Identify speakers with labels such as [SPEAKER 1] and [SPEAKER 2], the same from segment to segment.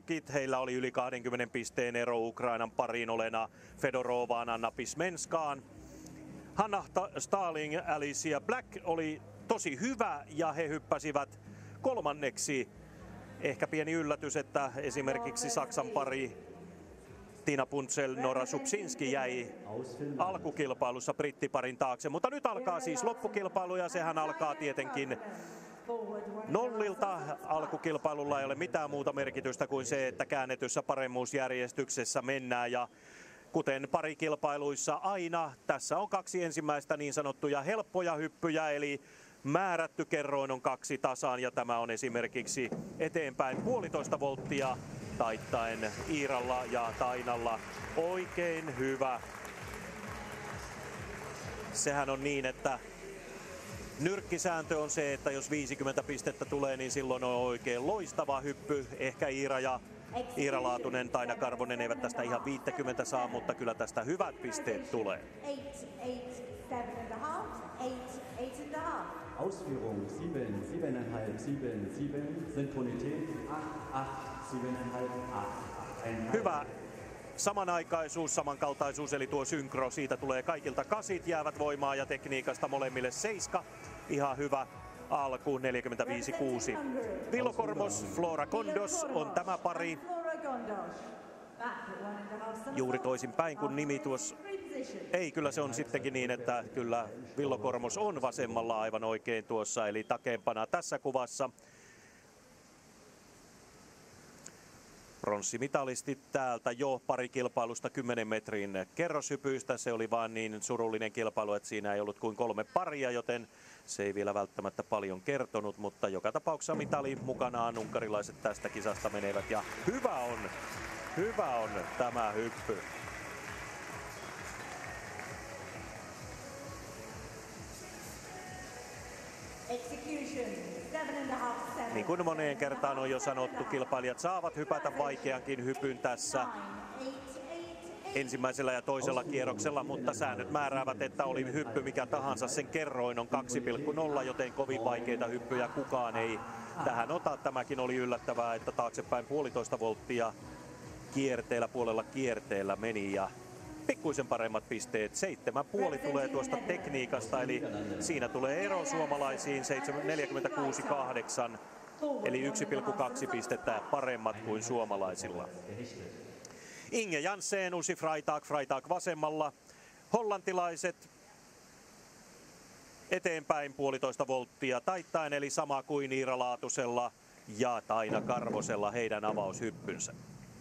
[SPEAKER 1] sukkit. Heillä oli yli 20 pisteen ero Ukrainan pariin Olena Fedorovaan, Anna Pismenskaan. Hanna Starling, Alicia Black oli tosi hyvä ja he hyppäsivät kolmanneksi. Ehkä pieni yllätys, että esimerkiksi Saksan pari Tiina Punzel, Nora Subsinski jäi alkukilpailussa brittiparin taakse. Mutta nyt alkaa siis loppukilpailu ja sehän alkaa tietenkin nollilta. Alkukilpailulla ei ole mitään muuta merkitystä kuin se, että käännetyssä paremmuusjärjestyksessä mennään. Ja kuten parikilpailuissa aina, tässä on kaksi ensimmäistä niin sanottuja helppoja hyppyjä, eli määrätty kerroin on 2 tasan ja tämä on esimerkiksi eteenpäin 1,5 volttia taittaen Iiralla ja Tainalla. Oikein hyvä. Sehän on niin, että nyrkkisääntö on se, että jos 50 pistettä tulee, niin silloin on oikein loistava hyppy. Ehkä Iira Laatunen, Taina Karvonen eivät tästä ihan 50 saa, mutta kyllä tästä hyvät pisteet tulee.
[SPEAKER 2] Ausführung 7, 7,5, 7, 7, Synchronität 8, 8, 7,5, 8.
[SPEAKER 1] Hyvä samanaikaisuus, samankaltaisuus, eli tuo synkro, siitä tulee kaikilta 8, jäävät voimaa ja tekniikasta molemmille 7. Ihan hyvä alku, 45-6. Villokormos, Flora Kondos on tämä pari. Juuri toisin päin kuin nimi tuossa. Ei, kyllä se on sittenkin niin, että kyllä Villokormos on vasemmalla aivan oikein tuossa, eli takeempana tässä kuvassa. Pronssimitalistit täältä jo pari kilpailusta 10 metrin kerroshypyistä. Se oli vaan niin surullinen kilpailu, että siinä ei ollut kuin 3 paria, joten se ei vielä välttämättä paljon kertonut, mutta joka tapauksessa mitali mukanaan unkarilaiset tästä kisasta menevät ja hyvä on tämä hyppy. Niin kuin moneen kertaan on jo sanottu, kilpailijat saavat hypätä vaikeankin hypyn tässä ensimmäisellä ja toisella kierroksella, mutta säännöt määräävät, että oli hyppy mikä tahansa, sen kerroin on 2,0, joten kovin vaikeita hyppyjä kukaan ei tähän ota. Tämäkin oli yllättävää, että taaksepäin 1,5 volttia puolella kierteellä meni ja pikkuisen paremmat pisteet. 7,5 tulee tuosta tekniikasta, eli siinä tulee ero suomalaisiin 46,8, eli 1,2 pistettä paremmat kuin suomalaisilla. Inge Janssen, Usi Freitag vasemmalla. Hollantilaiset eteenpäin 1,5 volttia taittaen, eli sama kuin Iira Laatusella ja Taina Karvosella heidän avaushyppynsä.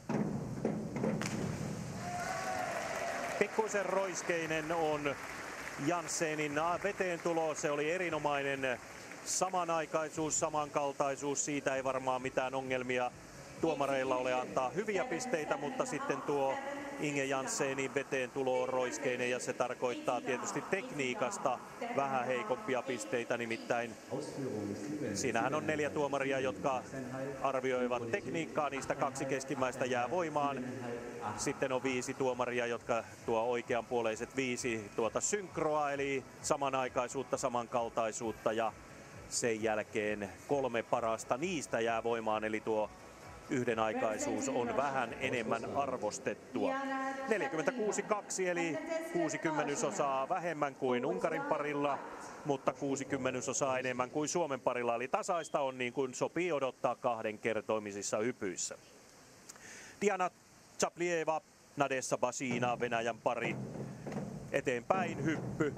[SPEAKER 1] Pikkuisen roiskeinen on Janssenin veteen tulo. Se oli erinomainen samanaikaisuus, samankaltaisuus. Siitä ei varmaan mitään ongelmia tuomareilla ole antaa hyviä pisteitä, mutta sitten tuo Inge Janssenin veteen tulo on roiskeinen ja se tarkoittaa tietysti tekniikasta vähän heikompia pisteitä, nimittäin siinähän on 4 tuomaria, jotka arvioivat tekniikkaa, niistä 2 keskimmäistä jää voimaan. Sitten on 5 tuomaria, jotka tuo oikeanpuoleiset 5 tuota synkroa, eli samanaikaisuutta, samankaltaisuutta ja sen jälkeen 3 parasta niistä jää voimaan, eli tuo yhdenaikaisuus on vähän enemmän arvostettua. 46,2 eli 60% vähemmän kuin Unkarin parilla, mutta 60% enemmän kuin Suomen parilla. Eli tasaista on niin kuin sopii odottaa 2 kertoimisissa hypyissä. Diana Chaplieva, Nadessa Basina, Venäjän pari. Eteenpäin hyppy.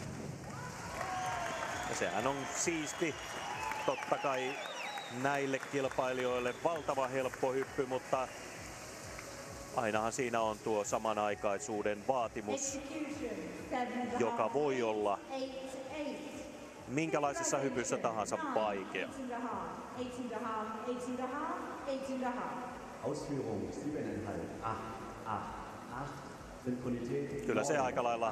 [SPEAKER 1] Ja sehän on siisti. Totta kai näille kilpailijoille valtava helppo hyppy, mutta ainahan siinä on tuo samanaikaisuuden vaatimus, joka voi olla minkälaisessa hypyssä tahansa vaikea. Kyllä se aika lailla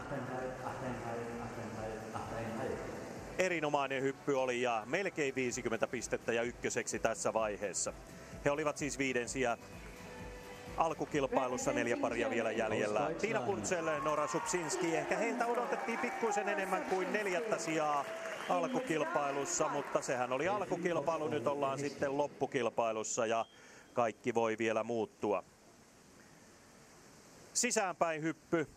[SPEAKER 1] erinomainen hyppy oli ja melkein 50 pistettä ja ykköseksi tässä vaiheessa. He olivat siis 5. alkukilpailussa, 4 paria vielä jäljellä. Tiina Punzel, Nora Subsinski, ehkä heiltä odotettiin pikkuisen enemmän kuin 4. sijaa alkukilpailussa, mutta sehän oli alkukilpailu, nyt ollaan sitten loppukilpailussa ja kaikki voi vielä muuttua. Sisäänpäin hyppy.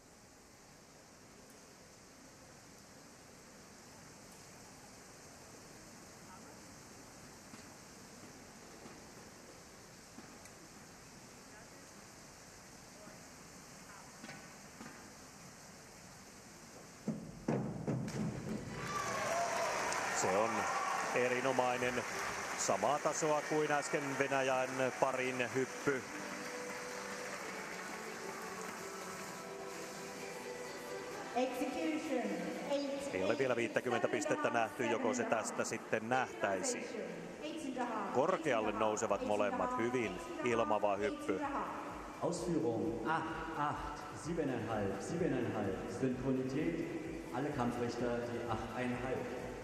[SPEAKER 1] Se on erinomainen, samaa tasoa kuin äsken Venäjän parin hyppy. Ei ole vielä 50 pistettä nähty, joko se tästä sitten nähtäisi. Korkealle nousevat molemmat, hyvin ilmava hyppy.
[SPEAKER 2] Ausführung 8, 7,5, 7,5. Synchronität, alle Kampfrichter die 8,5.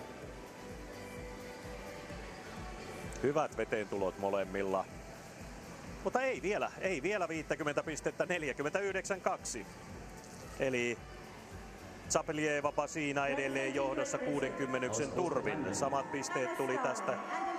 [SPEAKER 1] Hyvät veteentulot molemmilla. Mutta ei vielä 50 pistettä, 49,2. Eli Zapeljeva siinä edelleen johdossa 60 turvin. Samat pisteet tuli tästä.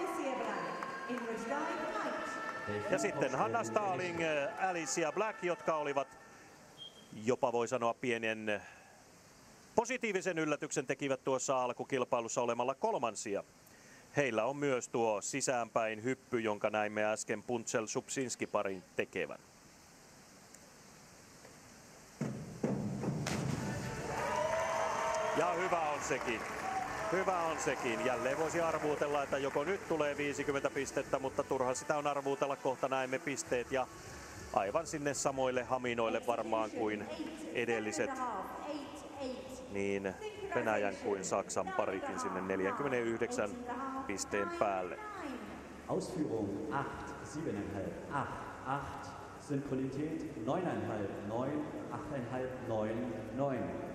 [SPEAKER 1] Ja sitten Hanna Starling, Alicia Black, jotka olivat jopa voi sanoa pienen positiivisen yllätyksen tekivät tuossa alkukilpailussa olemalla kolmansia. Heillä on myös tuo sisäänpäin hyppy, jonka näimme äsken Puntsel-Subsinski-parin tekevän. Ja hyvä on sekin. Hyvä on sekin. Jälleen voisi arvuutella, että joko nyt tulee 50 pistettä, mutta turha sitä on arvuutella. Kohta näemme pisteet ja aivan sinne samoille haminoille varmaan kuin edelliset. Niin Venäjän kuin Saksan parikin sinne 49 pisteen päälle.
[SPEAKER 2] Ausführung 8, 7,5, 8, 8. Synchronität 9,5, 9, 8,5, 9, 9.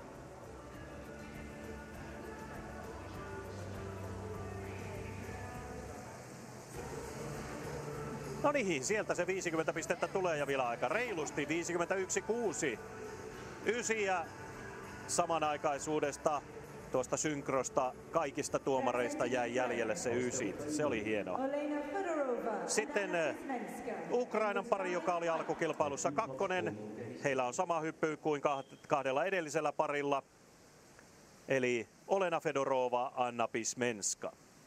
[SPEAKER 1] No niin, sieltä se 50 pistettä tulee ja vielä aika reilusti. 51,6. Ysiä samanaikaisuudesta, tuosta synkrosta, kaikista tuomareista jäi jäljelle se ysi. Se oli hienoa. Sitten Ukrainan pari, joka oli alkukilpailussa kakkonen. Heillä on sama hyppy kuin kahdella edellisellä parilla. Eli Olena Fedorova, Anna Pismenska.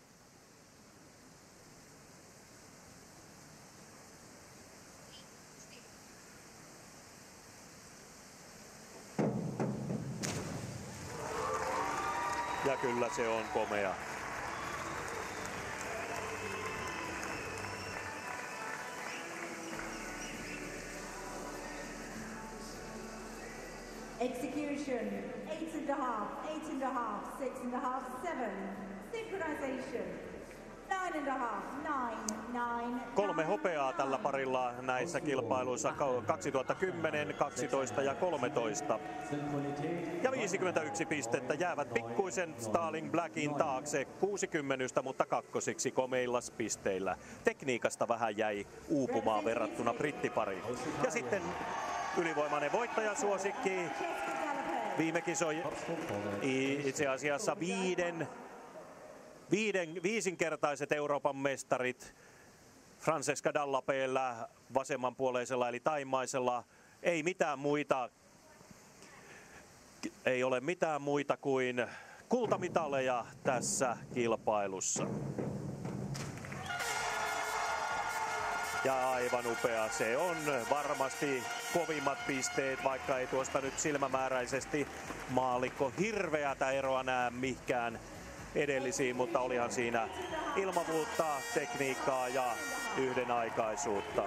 [SPEAKER 1] Ja kyllä se on komea.
[SPEAKER 3] Execution, 8,5, 8,5, 6,5, 7. Synchronization, 9,5, 9, 9.
[SPEAKER 1] 3 hopeaa tällä parilla näissä kilpailuissa 2010, 12 ja 13. Ja 51 pistettä jäävät pikkuisen Starling Blackin taakse 60, mutta kakkosiksi komeilla pisteillä. Tekniikasta vähän jäi uupumaan verrattuna brittipariin. Ja sitten ylivoimainen voittajasuosikki. Viime kisojen itse asiassa viisinkertaiset Euroopan mestarit Francesca Dallapella vasemmanpuoleisella eli taimaisella. Ei ole mitään muita kuin kultamitaleja tässä kilpailussa. Ja aivan upea se on. Varmasti kovimmat pisteet, vaikka ei tuosta nyt silmämääräisesti maallikko hirveätä eroa näe mihinkään edellisiin, mutta olihan siinä ilmavuutta, tekniikkaa ja yhdenaikaisuutta.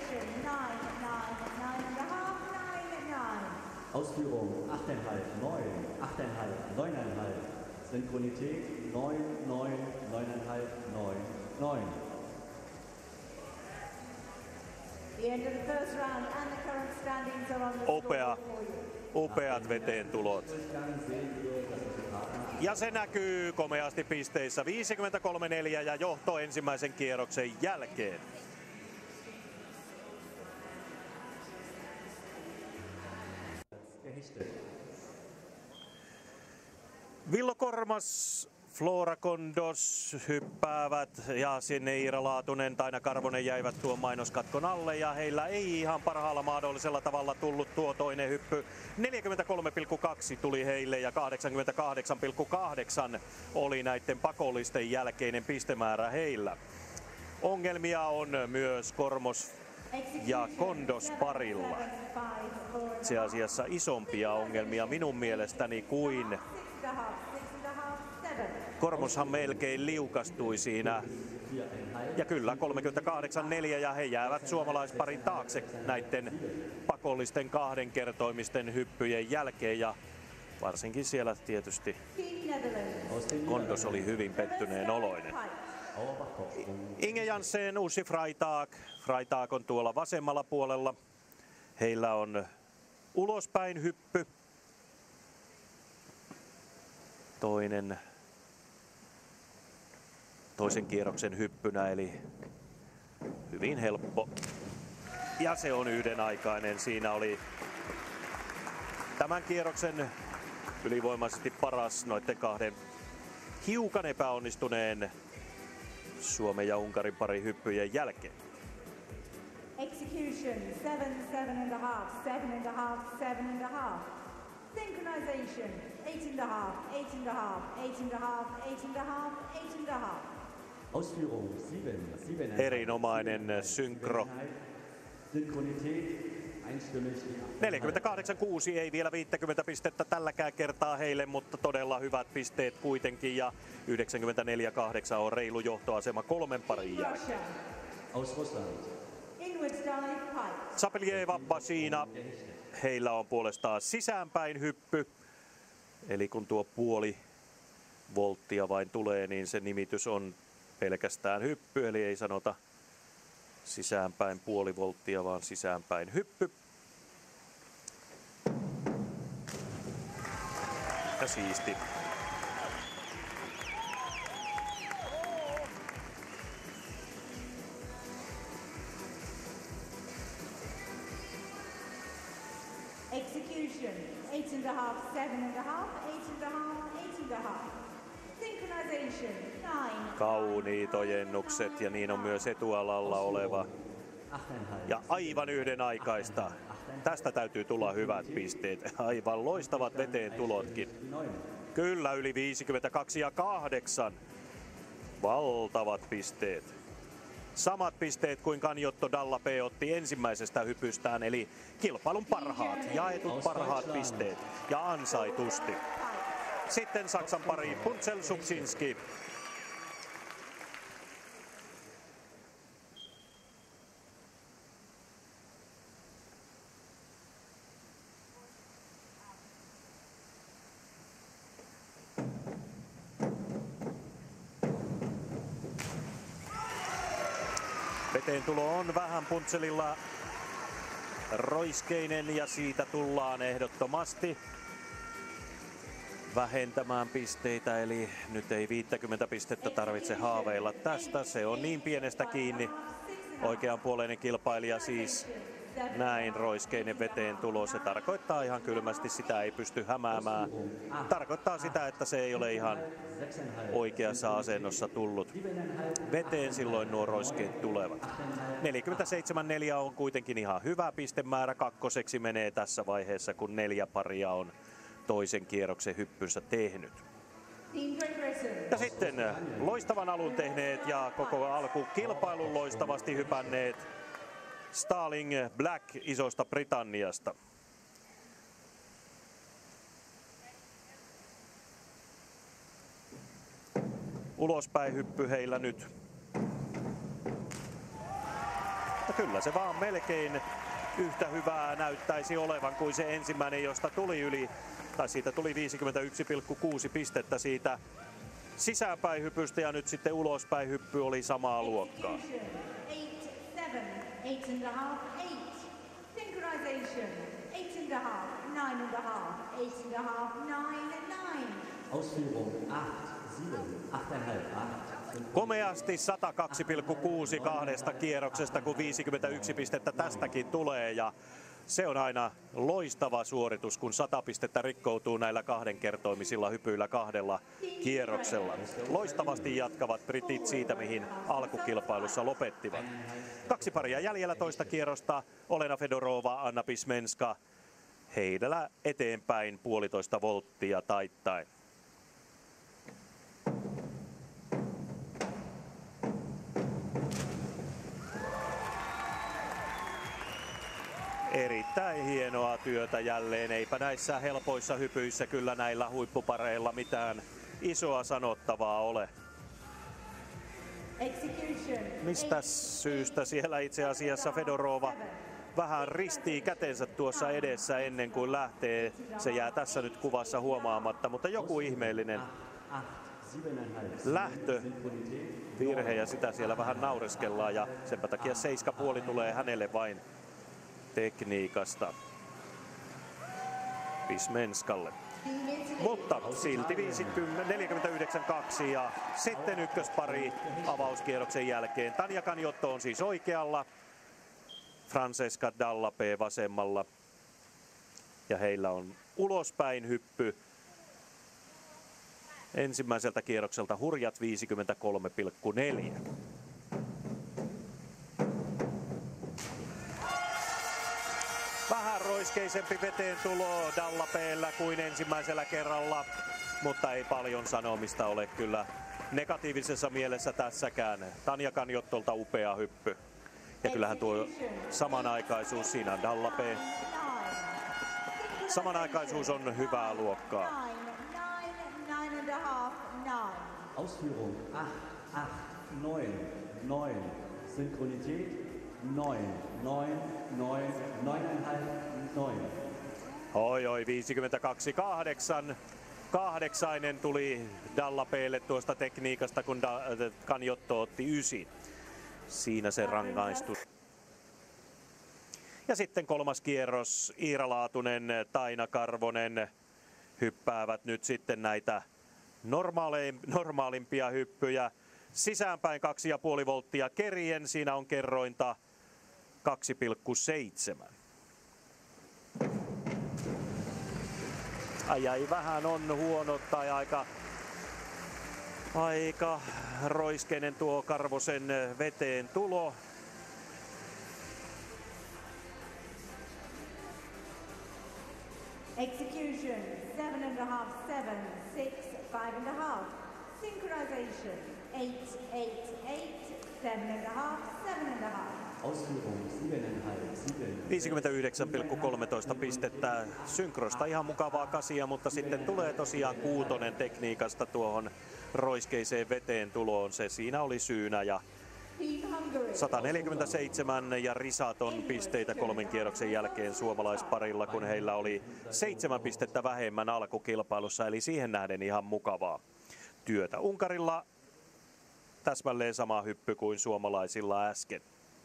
[SPEAKER 2] Ausführung 8,5, 9, 8,5, 9,5. Synchronität 9, 9, 9,5, 9, 9.
[SPEAKER 3] The end of the first round and the current standings are on the scoreboard for you.
[SPEAKER 1] Upeat veteen tulot. Ja se näkyy komeasti pisteissä 53-4 ja johto ensimmäisen kierroksen jälkeen. Villo Kormas Flora Kondos hyppäävät ja sinne Iira Laatunen, Taina Karvonen jäivät tuon mainoskatkon alle ja heillä ei ihan parhaalla mahdollisella tavalla tullut tuo toinen hyppy. 43,2 tuli heille ja 88,8 oli näiden pakollisten jälkeinen pistemäärä heillä. Ongelmia on myös Kormos ja Kondos parilla. Itse asiassa isompia ongelmia minun mielestäni kuin Kormoshan melkein liukastui siinä. Ja kyllä 38-4 ja he jäävät suomalaisparin taakse näiden pakollisten kahdenkertoimisten hyppyjen jälkeen. Ja varsinkin siellä tietysti Kondos oli hyvin pettyneen oloinen. Inge Jansen, Uschi Freitag. Freitag on tuolla vasemmalla puolella. Heillä on ulospäin hyppy. Toisen kierroksen hyppynä, eli hyvin helppo. Ja se on yhdenaikainen. Siinä oli tämän kierroksen ylivoimaisesti paras noiden kahden hiukan epäonnistuneen Suomen ja Unkarin parin hyppyjen jälkeen.
[SPEAKER 3] Execution, 7, 7.5, 7.5, 7.5. Synchronization, 8.5, 8.5, 8.5, 8.5, 8.5.
[SPEAKER 2] Ausführung 7, 7.
[SPEAKER 1] Erinomainen synkro.
[SPEAKER 2] Synchronität, einstimmig.
[SPEAKER 1] 48-6 ei vielä 50 pistettä tälläkään kertaa heille, mutta todella hyvät pisteet kuitenkin. Ja 94-8 on reilu johtoasema kolmen parin jälkeen.
[SPEAKER 2] Aus Russland.
[SPEAKER 1] Sapelieva, Basina. Heillä on puolestaan sisäänpäin hyppy. Eli kun tuo puoli volttia vain tulee, niin se nimitys on pelkästään hyppy. Eli ei sanota sisäänpäin puoli volttia, vaan sisäänpäin hyppy. Ja siisti.
[SPEAKER 3] Execution, 8.5, 7.5, 8.5, 8.5. Synchronization, 9.
[SPEAKER 1] Kauniit ojennukset ja niin on myös etualalla oleva. Ja aivan yhdenaikaista. Tästä täytyy tulla hyvät pisteet. Aivan loistavat veteen tulotkin. Kyllä yli 52 ja 8. Valtavat pisteet. Samat pisteet kuin Kanjotto Dallape otti ensimmäisestä hypystään, eli kilpailun parhaat, jaetut parhaat pisteet ja ansaitusti. Sitten Saksan pari Punzel Subsinski. Veteen tulo on vähän Puntzelilla roiskeinen ja siitä tullaan ehdottomasti vähentämään pisteitä, eli nyt ei 50 pistettä tarvitse haaveilla tästä. Se on niin pienestä kiinni. Oikeanpuoleinen kilpailija siis näin roiskeinen veteen tulo. Se tarkoittaa ihan kylmästi, sitä ei pysty hämäämään. Tarkoittaa sitä, että se ei ole ihan oikeassa asennossa tullut veteen, silloin nuo roiskeet tulevat. 47.4 on kuitenkin ihan hyvä pistemäärä. Kakkoseksi menee tässä vaiheessa, kun 4 paria on toisen kierroksen hyppynsä tehnyt. Ja sitten loistavan alun tehneet ja koko alkukilpailun loistavasti hypänneet Starling Black Isosta Britanniasta. Ulospäin hyppy heillä nyt. Ja kyllä se vaan melkein yhtä hyvää näyttäisi olevan kuin se ensimmäinen, josta tuli siitä tuli 51,6 pistettä siitä sisäänpäin hypystä ja nyt sitten ulospäin hyppy oli samaa luokkaa.
[SPEAKER 3] 8.5, 8. Synchronization, 8.5, 9.5, 8.5, 9.
[SPEAKER 2] Ausführung 8, 7, 8,5, 8.
[SPEAKER 1] Komeasti 102,6 kahdesta kierroksesta, kun 51 pistettä tästäkin tulee ja Se on aina loistava suoritus, kun 100 pistettä rikkoutuu näillä kahdenkertoimisilla hypyillä 2 kierroksella. Loistavasti jatkavat britit siitä, mihin alkukilpailussa lopettivat. 2 paria jäljellä toista kierrosta. Olena Fedorova, Anna Pismenska. Heidellä eteenpäin 1,5 volttia taittain. Erittäin hienoa työtä jälleen. Eipä näissä helpoissa hypyissä kyllä näillä huippupareilla mitään isoa sanottavaa ole. Mistä syystä siellä itse asiassa Fedorova vähän ristii kätensä tuossa edessä ennen kuin lähtee. Se jää tässä nyt kuvassa huomaamatta, mutta joku ihmeellinen lähtövirhe ja sitä siellä vähän naureskellaan ja senpä takia 7,5 tulee hänelle vain tekniikasta Pismenskalle. Mutta silti 49,2 ja sitten ykköspari avauskierroksen jälkeen. Tanja Kanjotto on siis oikealla, Francesca Dallapé vasemmalla ja heillä on ulospäin hyppy. Ensimmäiseltä kierrokselta hurjat 53,4. Vähän roiskeisempi veteen tulo Dallapéllä kuin ensimmäisellä kerralla, mutta ei paljon sanomista ole kyllä negatiivisessa mielessä tässäkään. Tanja Kanjottolta upea hyppy. Ja kyllähän tuo samanaikaisuus siinä on Dallapé. Samanaikaisuus on hyvää luokkaa.
[SPEAKER 2] Ausführung 8, 8, 9, 9. Synchronität 9, 9, 9, 9,5, 9.
[SPEAKER 1] Oi, 52,8. Kahdeksainen tuli Dallapélle tuosta tekniikasta, kun Kanjotto otti 9. Siinä se rangaistus. Ja sitten 3. kierros. Iira Laatunen, Taina Karvonen hyppäävät nyt sitten näitä normaalimpia hyppyjä. Sisäänpäin 2,5 volttia kerien. Siinä on kerrointa 2,7. Ai vähän on huono tai aika roiskeinen tuo Karvosen veteen tulo.
[SPEAKER 3] Execution 7.5, 7, 6, 5.5. Synchronization 8, 8, 8, 7.5, 7.5.
[SPEAKER 2] Ausführung 7,5,
[SPEAKER 1] 59,13 pistettä. Synkrosta ihan mukavaa kasia, mutta sitten tulee tosiaan 6 tekniikasta tuohon roiskeiseen veteen tuloon. Se siinä oli syynä ja 147 ja risaton pisteitä 3 kierroksen jälkeen suomalaisparilla, kun heillä oli 7 pistettä vähemmän alkukilpailussa, eli siihen nähden ihan mukavaa työtä. Unkarilla täsmälleen sama hyppy kuin suomalaisilla äsken.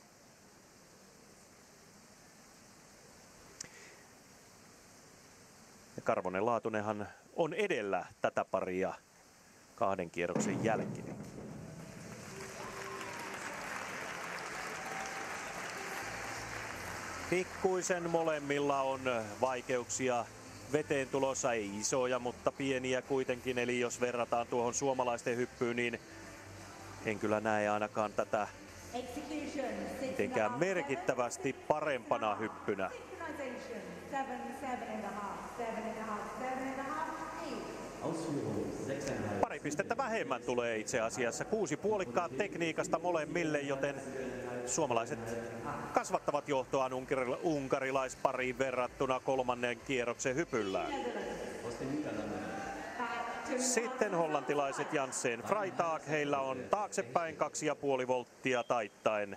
[SPEAKER 1] Ja Karvonen Laatunenhan on edellä tätä paria 2 kierroksen jälkeen. Pikkuisen molemmilla on vaikeuksia veteen tulossa, ei isoja, mutta pieniä kuitenkin. Eli jos verrataan tuohon suomalaisten hyppyyn, niin en kyllä näe ainakaan tätä mitenkään merkittävästi parempana hyppynä. Pari pistettä vähemmän tulee itse asiassa. 6 puolikkaat tekniikasta molemmille, joten suomalaiset kasvattavat johtoaan unkarilaispariin verrattuna 3. kierroksen hypyllään. Sitten hollantilaiset Janssen Freitag, heillä on taaksepäin 2,5 volttia taittaen.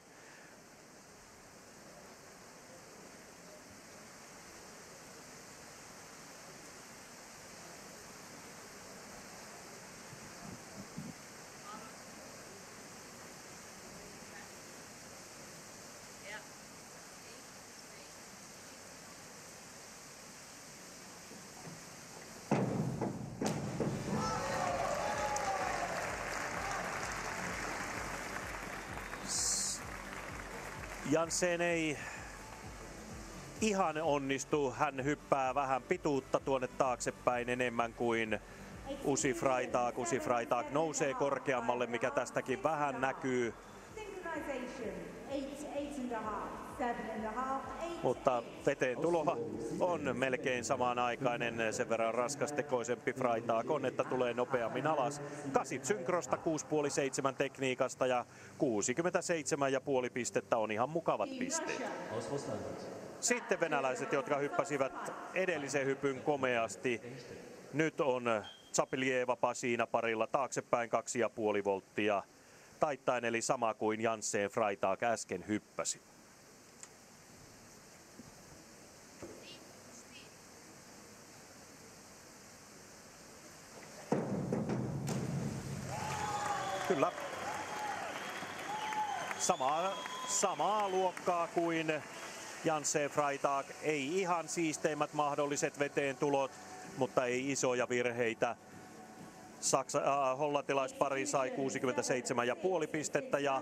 [SPEAKER 1] Janssen ei ihan onnistu. Hän hyppää vähän pituutta tuonne taaksepäin enemmän kuin Uzi Freitag. Uzi Freitag nousee korkeammalle, mikä tästäkin vähän näkyy. Mutta veteen tulo on melkein samanaikainen, sen verran raskastekoisempi Freitag on, että tulee nopeammin alas. 8 synkrosta, 6,5-7 tekniikasta ja 67,5 pistettä on ihan mukavat pisteet. Sitten venäläiset, jotka hyppäsivät edellisen hypyn komeasti. Nyt on Zapiljeva siinä parilla taaksepäin 2,5 volttia taittain, eli sama kuin Janssen Freitag äsken hyppäsi. Kyllä. Samaa luokkaa kuin Janssen Freitag. Ei ihan siisteimmät mahdolliset veteen tulot, mutta ei isoja virheitä. Hollantilaispari sai 67,5 pistettä ja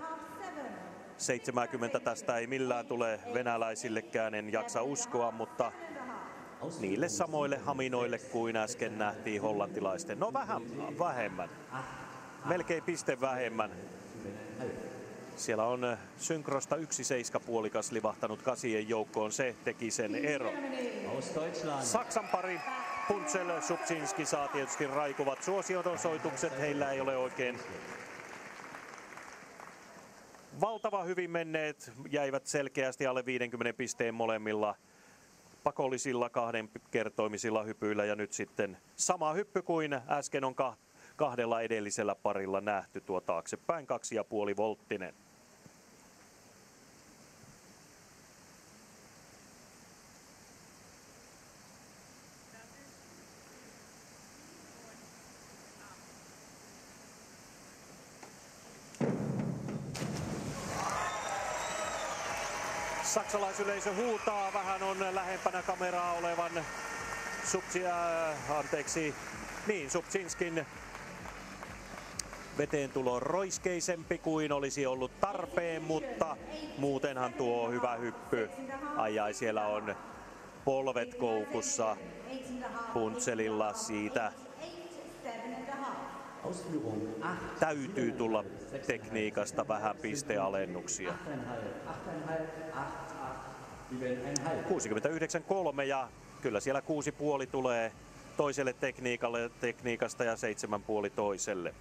[SPEAKER 1] 70 tästä ei millään tule venäläisillekään, en jaksa uskoa, mutta niille samoille haminoille kuin äsken nähtiin hollantilaisten. No vähän vähemmän, melkein piste vähemmän. Siellä on synkrosta 1,7 puolikas livahtanut 8 joukkoon, se teki sen ero. Saksan pari Punzel, Subczynski saa tietysti raikuvat suosionosoitukset, heillä ei ole oikein valtava hyvin menneet, jäivät selkeästi alle 50 pisteen molemmilla pakollisilla 2-kertoimisilla hypyillä ja nyt sitten sama hyppy kuin äsken on kahdella edellisellä parilla nähty, tuo taaksepäin 2,5 volttinen. Saksalaisyleisö huutaa, vähän on lähempänä kameraa olevan Subczynskin veteen tulo roiskeisempi kuin olisi ollut tarpeen, mutta muutenhan tuo hyvä hyppy. Ai siellä on polvet koukussa Punzelilla, siitä täytyy tulla tekniikasta vähän pistealennuksia. 69,3 ja kyllä siellä 6,5 tulee toiselle tekniikasta ja 7,5 toiselle.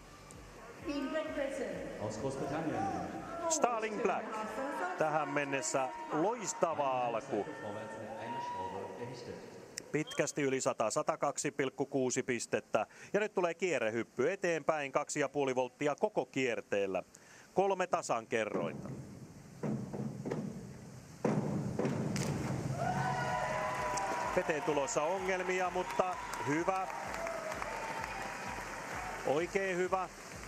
[SPEAKER 1] Starling Black. Tähän mennessä loistava alku. Pitkästi yli 100, 102,6 pistettä. Ja nyt tulee kierrehyppy eteenpäin, 2,5 volttia koko kierteellä. 3 tasan kerrointa. Veteen tulossa ongelmia, mutta hyvä. Oikein hyvä.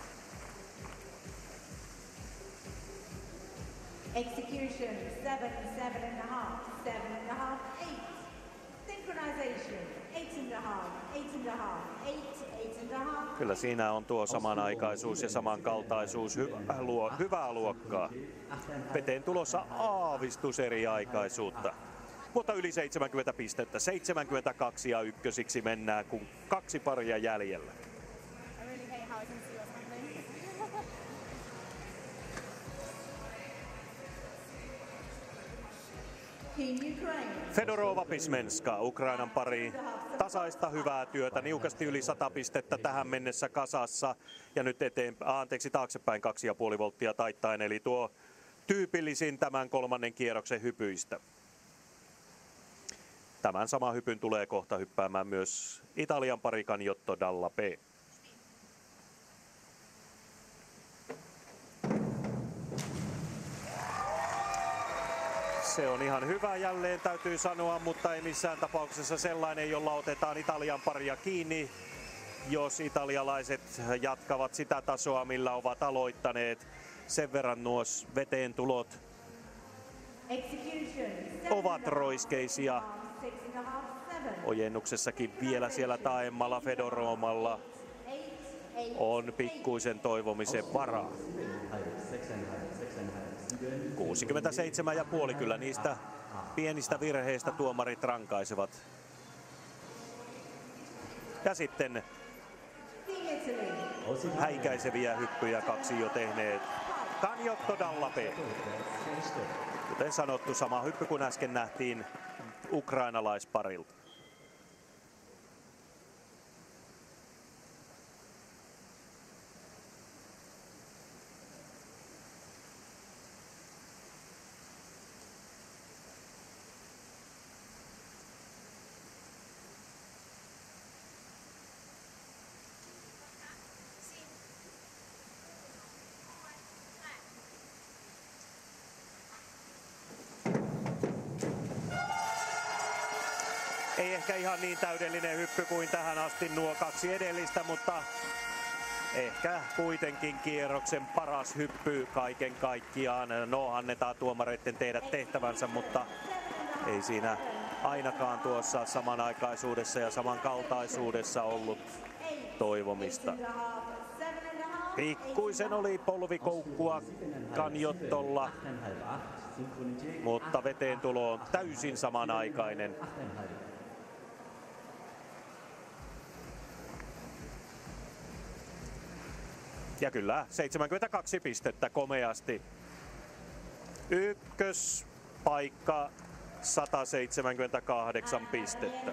[SPEAKER 3] Execution 7, 7.5, 7.5, 8. Synchronization 8.5, 8.5, 8, 8.5.
[SPEAKER 1] Kyllä siinä on tuo samanaikaisuus ja samankaltaisuus hyvää luokkaa. Veteen tulossa aavistus eriaikaisuutta. Mutta yli 70 pistettä, 72 ja ykkösiksi mennään, kun 2 paria jäljellä. Fedorova Pismenska, Ukrainan pari, tasaista hyvää työtä, niukasti yli 100 pistettä tähän mennessä kasassa ja nyt taaksepäin 2,5 volttia taittain, eli tuo tyypillisin tämän 3. kierroksen hypyistä. Tämän saman hypyn tulee kohta hyppäämään myös Italian pari Canjotto Dalla P. Se on ihan hyvä jälleen, täytyy sanoa, mutta ei missään tapauksessa sellainen, jolla otetaan Italian paria kiinni, jos italialaiset jatkavat sitä tasoa, millä ovat aloittaneet. Sen verran nuo veteen tulot ovat roiskeisia. Ojennuksessakin vielä siellä taaemmalla Fedorovalla on pikkuisen toivomisen varaa. 67,5, kyllä niistä Pienistä virheistä tuomarit rankaisevat. Ja sitten häikäiseviä hyppyjä kaksi jo tehneet. Candiotto Dallape. Kuten sanottu, sama hyppy kuin äsken nähtiin ukrainalaisparilta. Ei ehkä ihan niin täydellinen hyppy kuin tähän asti nuo kaksi edellistä, mutta ehkä kuitenkin kierroksen paras hyppy kaiken kaikkiaan. No, annetaan tuomareiden tehdä tehtävänsä, mutta ei siinä ainakaan tuossa samanaikaisuudessa ja samankaltaisuudessa ollut toivomista. Pikkuisen oli polvikoukkua Candiottolla, mutta veteen tulo on täysin samanaikainen. Ja kyllä, 72 pistettä komeasti. Ykköspaikka 178 pistettä.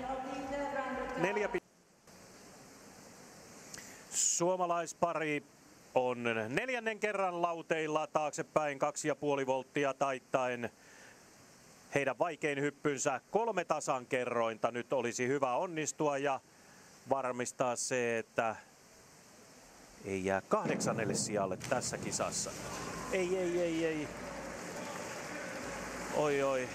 [SPEAKER 1] Suomalaispari on neljännen kerran lauteilla taaksepäin 2,5 volttia taittaen. Heidän vaikein hyppynsä 3 tasan kerrointa. Nyt olisi hyvä onnistua ja varmistaa se, että ei jää 8. sijalle tässä kisassa. Ei. Oi.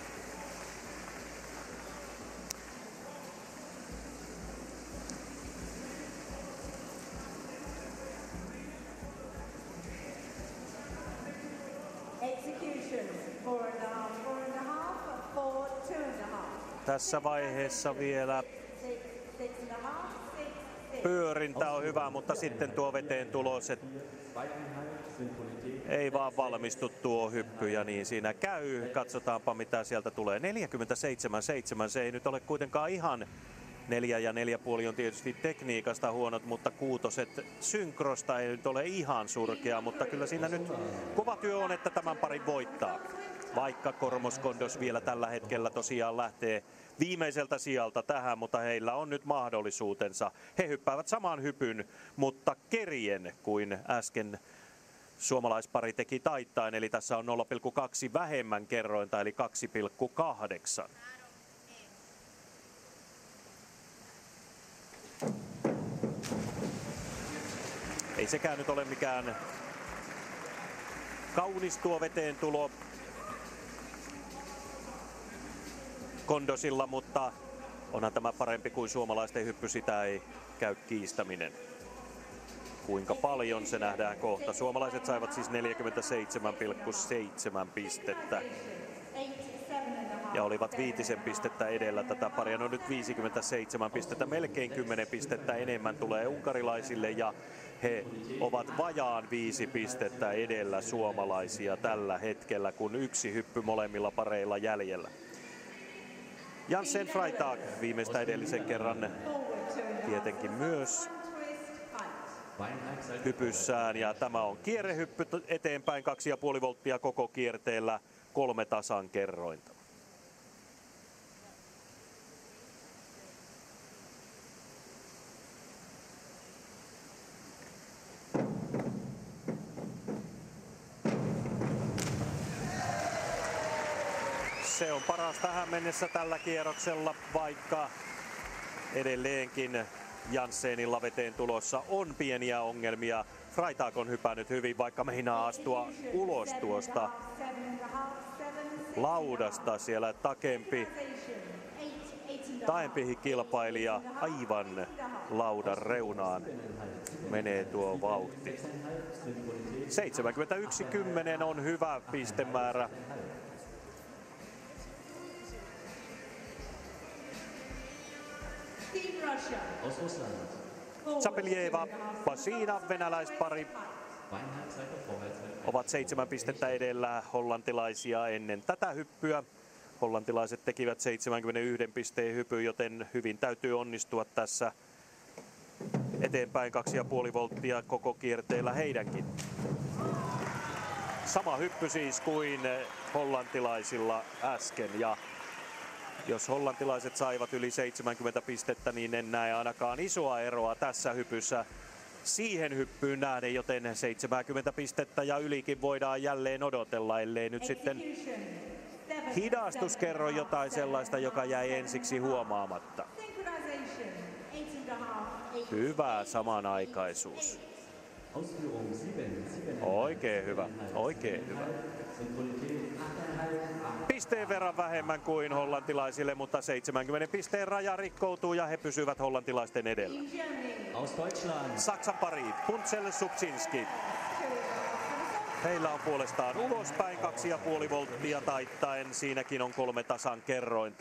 [SPEAKER 1] Tässä vaiheessa vielä pyörintä on hyvä, mutta sitten tuo veteen tulos, ei vaan valmistu tuo hyppy ja niin siinä käy. Katsotaanpa mitä sieltä tulee. 47,7. Se ei nyt ole kuitenkaan ihan 4 ja 4,5 on tietysti tekniikasta huonot, mutta kuutoset synkrosta ei nyt ole ihan surkea, mutta kyllä siinä nyt kova työ on, että tämän parin voittaa. Vaikka Kormos Kondos vielä tällä hetkellä tosiaan lähtee viimeiseltä sijalta tähän, mutta heillä on nyt mahdollisuutensa. He hyppäävät saman hypyn, mutta kerien kuin äsken suomalaispari teki taittain, eli tässä on 0,2 vähemmän kerrointa, eli 2,8. Ei sekään nyt ole mikään kaunis tuo veteen tulo Kondosilla, mutta onhan tämä parempi kuin suomalaisten hyppy, sitä ei käy kiistäminen. Kuinka paljon se nähdään kohta. Suomalaiset saivat siis 47,7 pistettä ja olivat 5 pistettä edellä tätä paria. No nyt 57 pistettä, melkein 10 pistettä enemmän tulee unkarilaisille ja he ovat vajaan 5 pistettä edellä suomalaisia tällä hetkellä, kun yksi hyppy molemmilla pareilla jäljellä. Jansen Freitag viimeistä edellisen kerran tietenkin myös hypyssään ja tämä on kierrehyppy eteenpäin 2,5 volttia koko kierteellä 3 tasan kerrointa. Se on paras tähän mennessä tällä kierroksella, vaikka edelleenkin Janssenilla veteen tulossa on pieniä ongelmia. Freitag on hypännyt hyvin, vaikka meinaa astua ulos tuosta laudasta. Siellä taempi kilpailija aivan laudan reunaan menee tuo vauhti. 71,10 on hyvä pistemäärä. Zapeljeva, Basina, venäläispari ovat 7 pistettä edellä hollantilaisia ennen tätä hyppyä. Hollantilaiset tekivät 71 pisteen hypyn, joten hyvin täytyy onnistua tässä. Eteenpäin 2,5 volttia koko kierteellä heidänkin. Sama hyppy siis kuin hollantilaisilla äsken. Ja jos hollantilaiset saivat yli 70 pistettä, niin en näe ainakaan isoa eroa tässä hypyssä siihen hyppyyn nähden, joten 70 pistettä ja ylikin voidaan jälleen odotella, ellei nyt sitten hidastus kerro jotain sellaista, joka jäi ensiksi huomaamatta. Hyvä samanaikaisuus. Oikein hyvä, oikein hyvä. Pisteen verran vähemmän kuin hollantilaisille, mutta 70 pisteen raja rikkoutuu ja he pysyvät hollantilaisten edellä. Saksan pari, Punzel Subczynski. Heillä on puolestaan ulospäin 2,5 volttia taittaen. Siinäkin on 3 tasan kerrointa.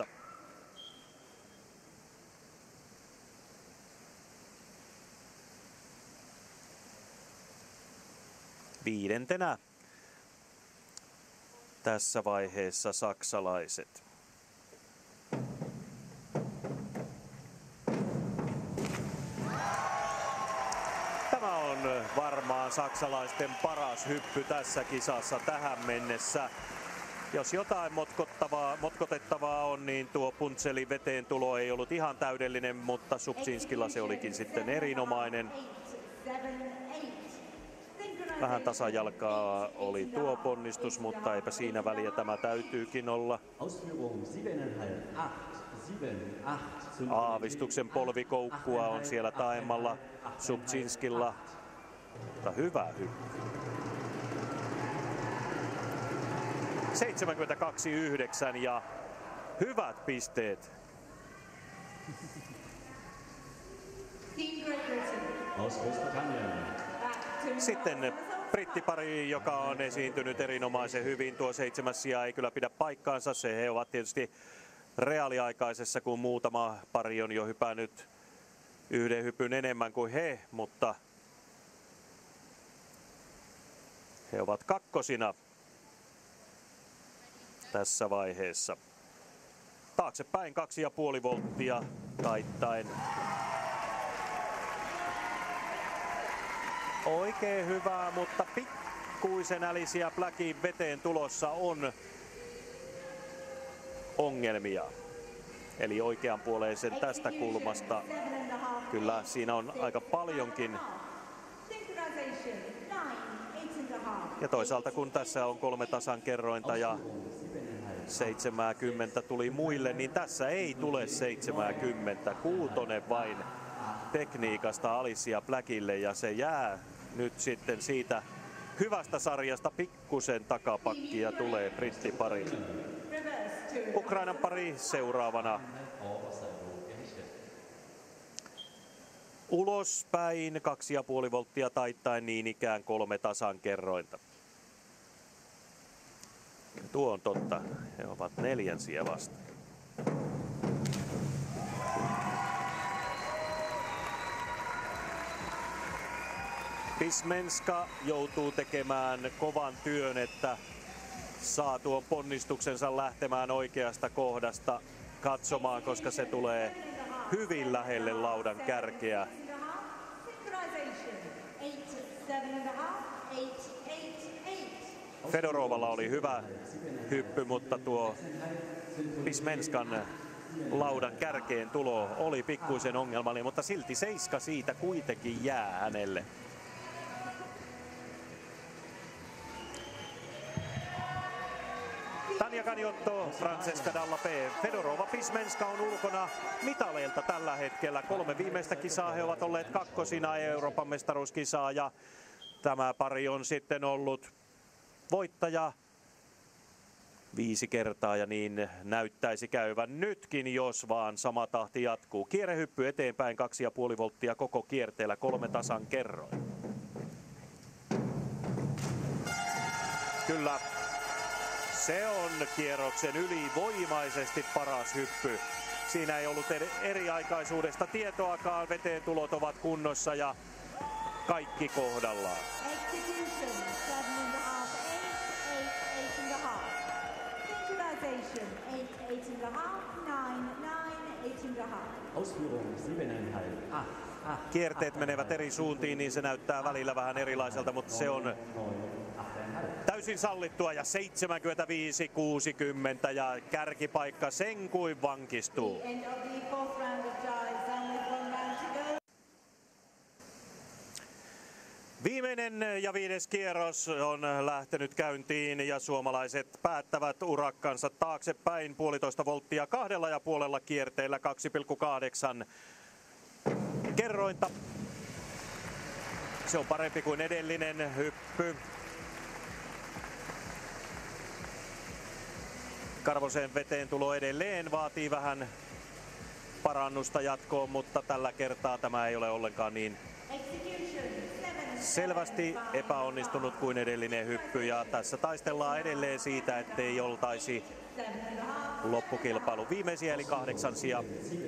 [SPEAKER 1] Viidentenä tässä vaiheessa saksalaiset. Tämä on varmaan saksalaisten paras hyppy tässä kisassa tähän mennessä. Jos jotain motkotettavaa on, niin tuo Puntzelin veteen tulo ei ollut ihan täydellinen, mutta Subczynskilla se olikin sitten erinomainen. Vähän tasajalkaa oli tuo ponnistus, mutta eipä siinä väliä, tämä täytyykin olla. Aavistuksen polvikoukkua on siellä taemmalla Subczynskilla, mutta hyvä hyppy. 72,9 ja hyvät pisteet. Sitten brittipari, joka on esiintynyt erinomaisen hyvin. Tuo 7. sija ei kyllä pidä paikkaansa. He ovat tietysti reaaliaikaisessa, kun muutama pari on jo hypännyt yhden hypyn enemmän kuin he, mutta he ovat kakkosina tässä vaiheessa. Taaksepäin 2,5 volttia taittaen. Oikein hyvää, mutta pikkuisen älisiä Blackin veteen tulossa on ongelmia. Eli oikeanpuoleisen tästä kulmasta. Kyllä siinä on aika paljonkin. Ja toisaalta kun tässä on 3 tasan kerrointa ja 70 tuli muille, niin tässä ei tule 70. 6 vain tekniikasta Alicia Blackille ja se jää nyt sitten siitä hyvästä sarjasta pikkusen takapakkia tulee brittiparille. Ukrainan pari seuraavana. Ulospäin 2,5 volttia taittaen niin ikään 3 tasan kerrointa. Tuo on totta. He ovat 4 vasta. Pismenska joutuu tekemään kovan työn, että saa tuon ponnistuksensa lähtemään oikeasta kohdasta katsomaan, koska se tulee hyvin lähelle laudan kärkeä. Fedorovalla oli hyvä hyppy, mutta tuo Pismenskan laudan kärkeen tulo oli pikkuisen ongelmallinen, mutta silti 7 siitä kuitenkin jää hänelle. Tanja Kaniotto, Francesca Dallapé, Fedorova, Pismenska on ulkona mitaleilta tällä hetkellä. 3 viimeistä kisaa he ovat olleet kakkosina Euroopan mestaruuskisaa ja tämä pari on sitten ollut voittaja 5 kertaa ja niin näyttäisi käyvän nytkin, jos vaan sama tahti jatkuu. Kierrehyppy eteenpäin 2,5 volttia koko kierteellä 3 tasan kerroin. Kyllä. Se on kierroksen ylivoimaisesti paras hyppy. Siinä ei ollut eriaikaisuudesta tietoakaan. Veteen tulot ovat kunnossa ja kaikki kohdallaan.
[SPEAKER 3] Execution, 8, 8.5, 9, 9, 8.5.
[SPEAKER 2] Ausführung 7,5. 8, 8.
[SPEAKER 1] Kierteet menevät eri suuntiin, niin se näyttää välillä vähän erilaiselta, mutta se on täysin sallittua ja 75-60 ja kärkipaikka sen kuin vankistuu.
[SPEAKER 3] End of the fourth round of dives and with 1 round to go.
[SPEAKER 1] Viimeinen ja 5. kierros on lähtenyt käyntiin ja suomalaiset päättävät urakkansa taaksepäin 1,5 volttia 2,5 kierteellä 2,8 kerrointa. Se on parempi kuin edellinen hyppy. Karvosen veteen tulo edelleen vaatii vähän parannusta jatkoon, mutta tällä kertaa tämä ei ole ollenkaan niin selvästi epäonnistunut kuin edellinen hyppy. Ja tässä taistellaan edelleen siitä, ettei oltaisi loppukilpailu viimeisiä eli 8 sija.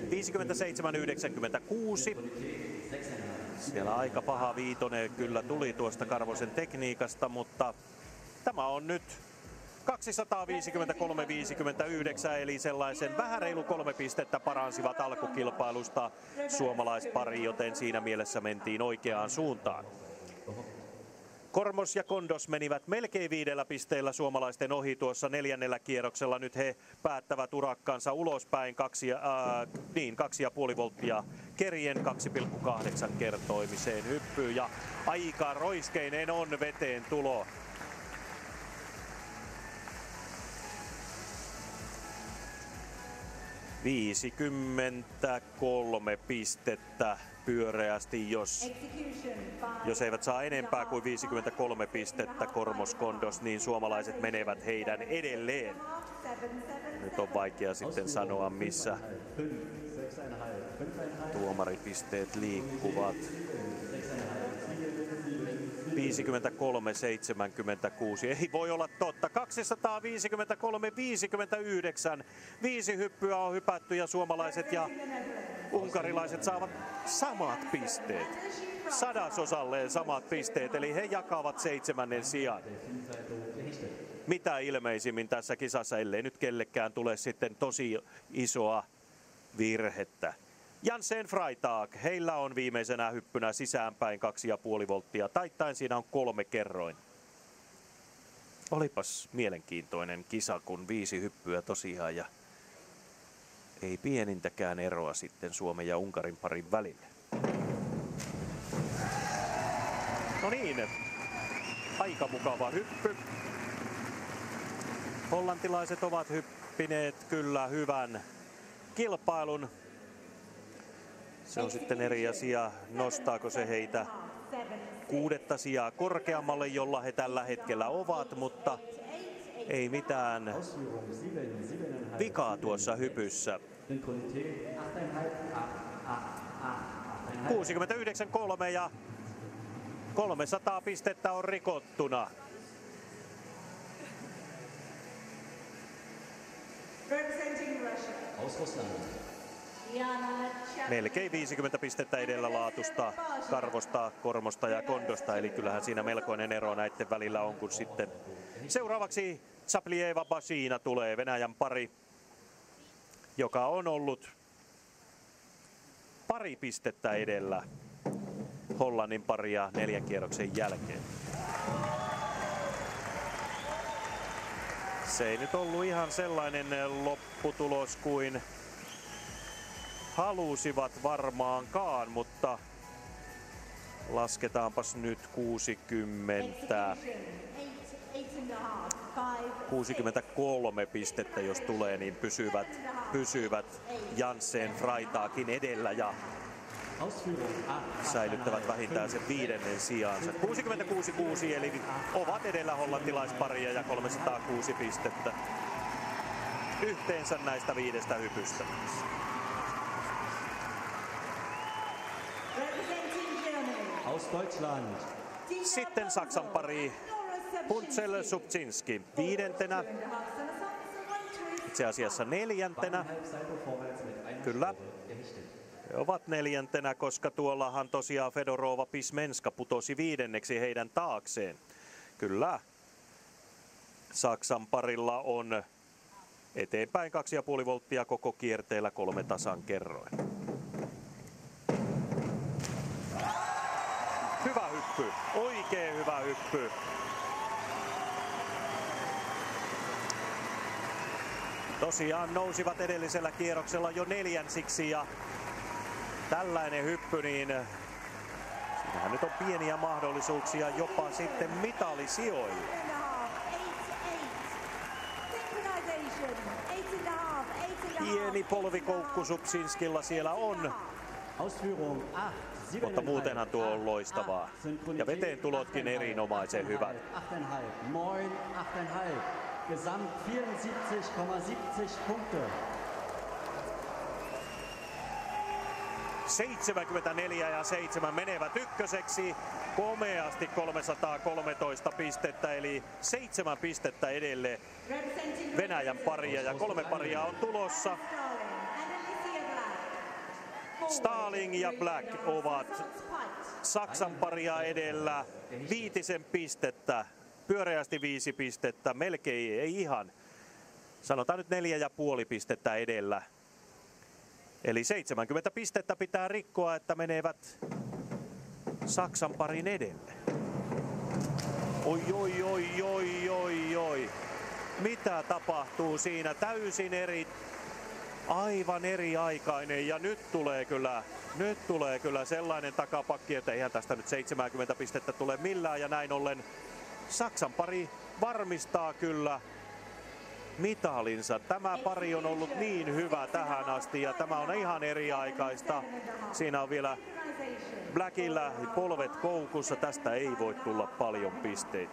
[SPEAKER 1] 57-96. Siellä aika paha viitonen kyllä tuli tuosta Karvosen tekniikasta, mutta tämä on nyt 253-59 eli sellaisen vähän reilu 3 pistettä paransivat alkukilpailusta suomalaispari, joten siinä mielessä mentiin oikeaan suuntaan. Kormos ja Kondos menivät melkein 5 pisteellä suomalaisten ohi tuossa 4. kierroksella. Nyt he päättävät urakkansa ulospäin 2,5 volttia kerien 2,8 kertoimiseen hyppyyn ja aika roiskeinen on veteen tulo. ...53 pistettä pyöreästi, jos eivät saa enempää kuin 53 pistettä Kormos Kondos, niin suomalaiset menevät heidän edelleen. Nyt on vaikea sitten sanoa, missä tuomaripisteet liikkuvat. 53-76. Ei voi olla totta. 253-59. 5 hyppyä on hypätty ja suomalaiset ja unkarilaiset saavat samat pisteet. 100-osalleen samat pisteet, eli he jakavat 7. sijan. Mitä ilmeisimmin tässä kisassa, ellei nyt kellekään tule sitten tosi isoa virhettä. Jansen Freitag, heillä on viimeisenä hyppynä sisäänpäin 2,5 volttia. Taittain siinä on 3 kerroin. Olipas mielenkiintoinen kisa, kun 5 hyppyä tosiaan ja ei pienintäkään eroa sitten Suomen ja Unkarin parin välille. No niin, aika mukava hyppy. Hollantilaiset ovat hyppineet kyllä hyvän kilpailun. Se on sitten eri asia, nostaako se heitä 6. sijaa korkeammalle, jolla he tällä hetkellä ovat, mutta ei mitään vikaa tuossa hypyssä. 69,3 ja 300 pistettä on rikottuna. Melkein 50 pistettä edellä laatusta, Karvosta, Kormosta ja Kondosta, eli kyllähän siinä melkoinen ero näiden välillä on, kun sitten seuraavaksi Zaplieva Basina tulee, Venäjän pari, joka on ollut pari pistettä edellä Hollannin paria 4 kierroksen jälkeen. Se ei nyt ollut ihan sellainen lopputulos kuin halusivat varmaankaan, mutta lasketaanpas nyt 63 pistettä, jos tulee, niin pysyvät Jansen Freitagin edellä ja säilyttävät vähintään sen 5. sijaansa. 66,6 eli ovat edellä hollantilaisparia ja 306 pistettä yhteensä näistä 5 hypystä. Sitten Saksan pari Punzel Subczynski 5. Itse asiassa 4. Kyllä. He ovat 4. koska tuollahan tosiaan Fedorova Pismenska putosi 5. heidän taakseen. Kyllä. Saksan parilla on Eteenpäin 2,5 volttia koko kierteellä 3 tasan kerroin. Hyvä hyppy, oikein hyvä hyppy. Tosiaan nousivat edellisellä kierroksella jo 4. ja tällainen hyppy, niin siinähän nyt on pieniä mahdollisuuksia jopa sitten mitalisijoille. Pieni polvikoukku Subsinskilla siellä on, mutta muutenhan tuo on loistavaa. Ja veteen tulotkin erinomaisen hyvät.
[SPEAKER 2] Gesamt 74,70 Punkte.
[SPEAKER 1] 74 ja 7 menevät ykköseksi. Komeasti 313 pistettä, eli 7 pistettä edelle Venäjän paria ja 3 paria on tulossa. Starling ja Black ovat Saksan paria edellä 5 pistettä. Pyöreästi 5 pistettä, melkein ei ihan. Sanotaan nyt 4,5 pistettä edellä. Eli 70 pistettä pitää rikkoa, että menevät Saksan parin edelle. Oi, oi, oi, oi, oi, oi. Mitä tapahtuu siinä? Täysin aivan eri aikainen ja nyt tulee kyllä sellainen takapakki, että eihän tästä nyt 70 pistettä tule millään ja näin ollen Saksan pari varmistaa kyllä mitalinsa. Tämä pari on ollut niin hyvä tähän asti ja tämä on ihan eri aikaista. Siinä on vielä Blackillä polvet koukussa. Tästä ei voi tulla paljon pisteitä.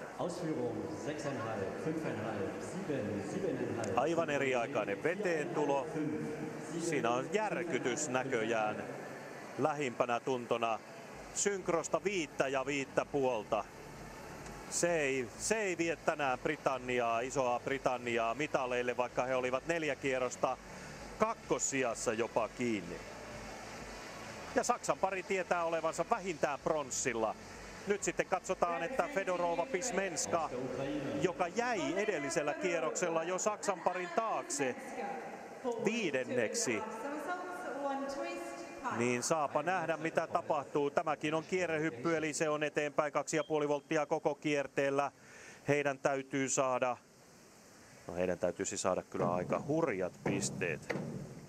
[SPEAKER 1] Aivan eri aikainen veteen tulo. Siinä on järkytys näköjään lähimpänä tuntona. Synkrosta 5 ja 5,5. Se ei vie tänään Isoa Britanniaa mitaleille, vaikka he olivat 4 kierrosta kakkossijassa jopa kiinni. Ja Saksan pari tietää olevansa vähintään pronssilla. Nyt sitten katsotaan, että Fedorova Pismenska, joka jäi edellisellä kierroksella jo Saksan parin taakse 5. Niin saapa nähdä mitä tapahtuu. Tämäkin on kierrehyppy, eli se on eteenpäin 2,5 volttia koko kierteellä. Heidän täytyisi saada kyllä aika hurjat pisteet.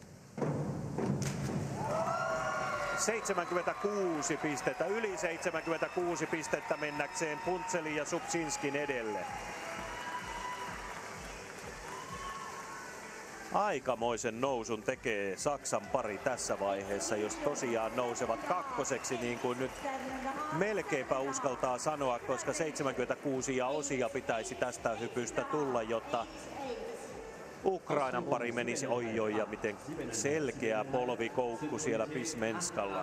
[SPEAKER 1] 76 pistettä, yli 76 pistettä mennäkseen Puntselin ja Subsinskin edelle. Aikamoisen nousun tekee Saksan pari tässä vaiheessa, jos tosiaan nousevat kakkoseksi, niin kuin nyt melkeinpä uskaltaa sanoa, koska 76 ja osia pitäisi tästä hypystä tulla, jotta Ukrainan pari menisi. Oi, ja miten selkeä polvikoukku siellä Pismenskalla.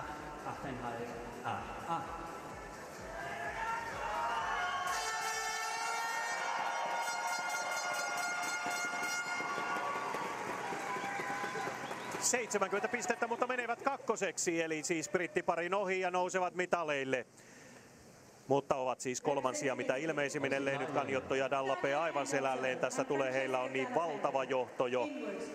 [SPEAKER 1] – 70 pistettä, mutta menevät kakkoseksi, eli siis brittiparin ohi ja nousevat mitaleille. Mutta ovat siis kolmansia, mitä ilmeisimmin, ellei nyt Canjotto ja Dallape aivan selälleen. Tässä tulee, heillä on niin valtava johto jo.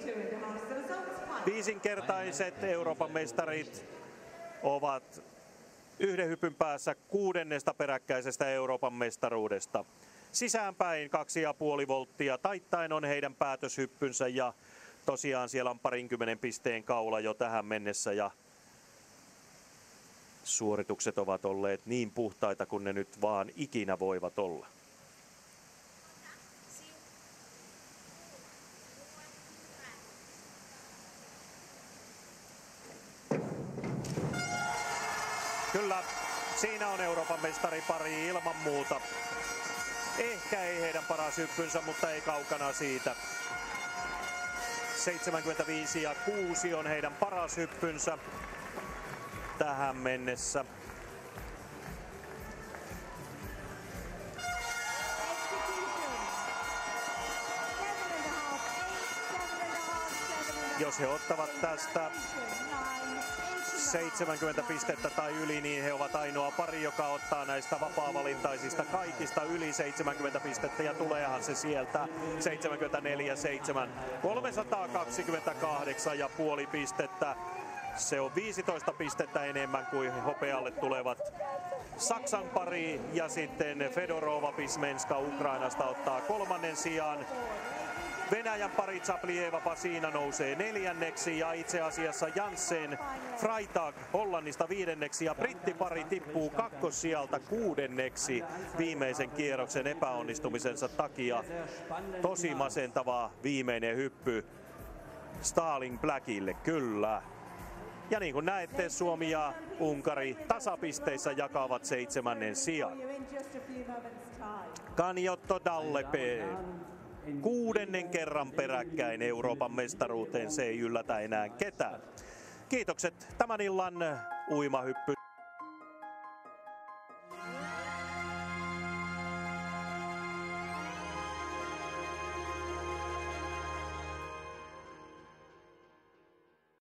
[SPEAKER 1] 5-kertaiset Euroopan mestarit ovat 1 hypyn päässä 6. peräkkäisestä Euroopan mestaruudesta. Sisäänpäin 2,5 volttia taittaen on heidän päätöshyppynsä ja tosiaan siellä on 20 pisteen kaula jo tähän mennessä ja suoritukset ovat olleet niin puhtaita kuin ne nyt vaan ikinä voivat olla. Kyllä, siinä on Euroopan mestaripari ilman muuta. Ehkä ei heidän paras hyppynsä, mutta ei kaukana siitä. 75 ja 6 on heidän paras hyppynsä tähän mennessä. Jos he ottavat tästä 70 pistettä tai yli, niin he ovat ainoa pari, joka ottaa näistä vapaa-valintaisista kaikista yli 70 pistettä, ja tuleehan se sieltä 74,7, 328,5 pistettä. Se on 15 pistettä enemmän kuin hopealle tulevat Saksan pari, ja sitten Fedorova Pismenska Ukrainasta ottaa 3. sijan. Venäjän pari Zaplieva Pasina nousee 4. ja itse asiassa Janssen Freitag Hollannista 5. ja brittipari tippuu 2. sijalta 6. viimeisen kierroksen epäonnistumisensa takia. Tosi masentava viimeinen hyppy Starling Blackille, kyllä. Ja niin kuin näette, Suomi ja Unkari tasapisteissä jakavat 7. sijan. Kaniotto Dallepe 6. kerran peräkkäin Euroopan mestaruuteen, se ei yllätä enää ketään. Kiitokset tämän illan uimahyppy